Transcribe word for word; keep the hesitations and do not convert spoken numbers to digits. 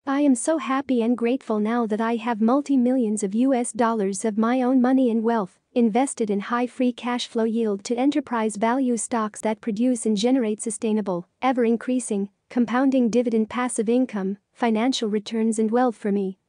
I am so happy and grateful now that I have multi-millions of U S dollars of my own money and wealth invested in high free cash flow yield to enterprise value stocks that produce and generate sustainable, ever-increasing, compounding dividend passive income, financial returns and wealth for me.